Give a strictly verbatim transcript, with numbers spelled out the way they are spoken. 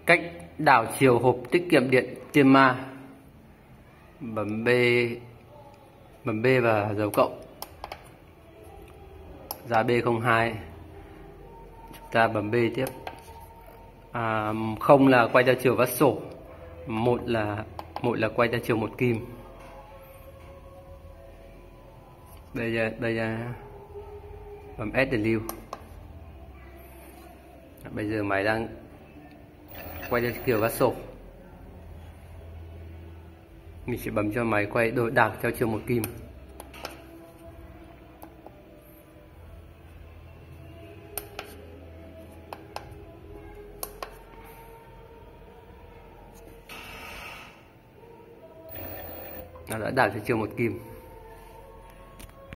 Cách đảo chiều hộp tiết kiệm điện Tiema. Bấm B, bấm B và dấu cộng, ra B không hai, chúng ta bấm B tiếp. À, không là quay theo chiều vát sổ, một là một là quay theo chiều một kim. Bây giờ bây giờ bấm S để lưu. Bây giờ máy đang quay theo chiều vát sổ, mình sẽ bấm cho máy quay đổi đảo theo chiều một kim. Nó đã đảo theo chiều một kim.